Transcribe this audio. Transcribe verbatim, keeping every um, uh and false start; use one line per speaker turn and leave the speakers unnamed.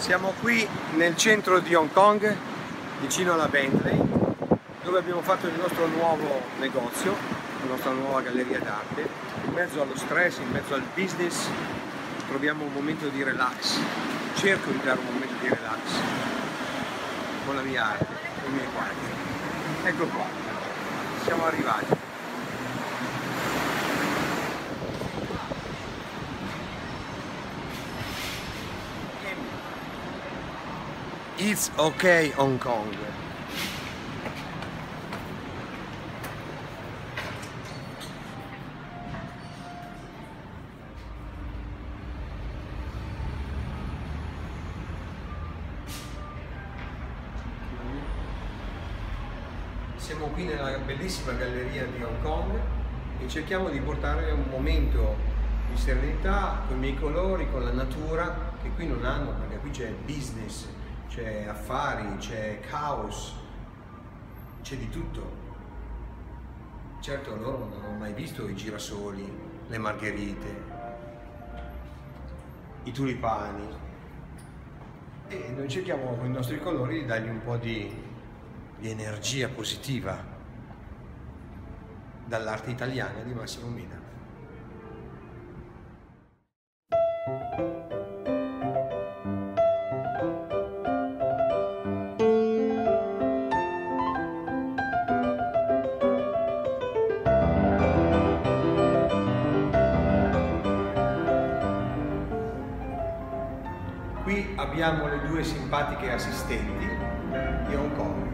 Siamo qui nel centro di Hong Kong, vicino alla Bentley, dove abbiamo fatto il nostro nuovo negozio, la nostra nuova galleria d'arte. In mezzo allo stress, in mezzo al business, troviamo un momento di relax. Cerco di dare un momento di relax con la mia arte, con i miei quadri. Ecco qua, siamo arrivati. It's okay Hong Kong. Siamo qui nella bellissima galleria di Hong Kong e cerchiamo di portare un momento di serenità con i miei colori, con la natura, che qui non hanno, perché qui c'è business, c'è affari, c'è caos, c'è di tutto. Certo, loro non hanno mai visto i girasoli, le margherite, i tulipani, e noi cerchiamo con i nostri colori di dargli un po' di, di energia positiva dall'arte italiana di Massimo Mina. Qui abbiamo le due simpatiche assistenti di Hong Kong.